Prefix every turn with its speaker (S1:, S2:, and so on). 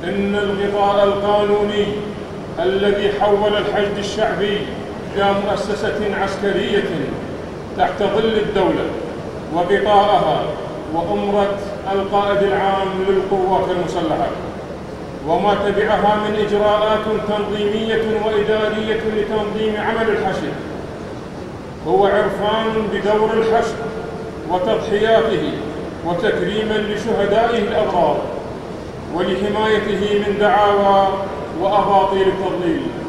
S1: إن الغطاء القانوني الذي حول الحشد الشعبي إلى مؤسسة عسكرية تحت ظل الدولة وغطاءها وأمرة القائد العام للقوات المسلحة وما تبعها من إجراءات تنظيمية وإدارية لتنظيم عمل الحشد هو عرفان بدور الحشد وتضحياته وتكريما لشهدائه الأبرار ولحمايته من دعاوى وأباطيل التضليل.